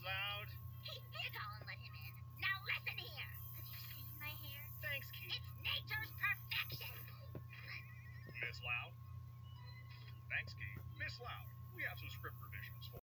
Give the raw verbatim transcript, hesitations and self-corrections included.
Loud. It's all and let him in. Now listen here. Have you seen my hair? Thanks, Keith. It's nature's perfection. Miss Loud. Thanks, Keith. Miss Loud, we have some script revisions for